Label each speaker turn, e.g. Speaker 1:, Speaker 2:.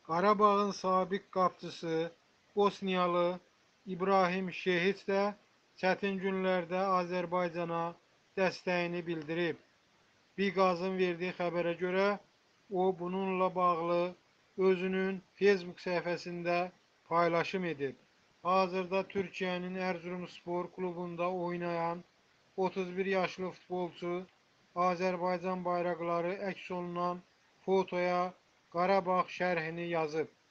Speaker 1: Qarabağın sabiq qapıçısı Bosniyalı İbrahim Şehiç də çətin günlərdə Azərbaycana dəstəyini bildirib. Biqazın verdiyi xəbərə görə o bununla bağlı özünün Facebook səhifəsində paylaşım edib. Hazırda Türkiyənin Erzurumspor klubunda oynayan 31 yaşlı futbolçu Azərbaycan bayraqları əks olunan fotoya Qarabağ şərhini yazıb.